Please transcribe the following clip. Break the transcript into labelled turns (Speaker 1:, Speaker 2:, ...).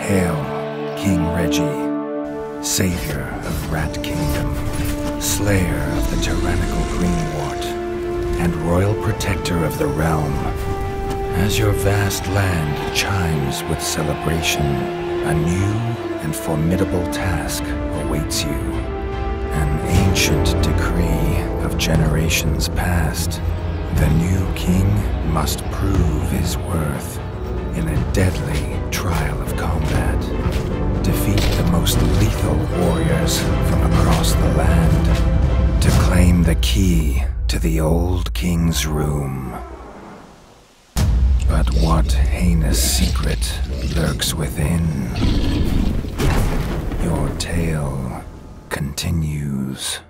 Speaker 1: Hail, King Reggie, savior of Rat Kingdom, slayer of the tyrannical Greenwort, and royal protector of the realm. As your vast land chimes with celebration, a new and formidable task awaits you. An ancient decree of generations past. The new king must prove his worth in a deadly trial of combat. Defeat the most lethal warriors from across the land to claim the key to the old king's room. But what heinous secret lurks within? Your tale continues.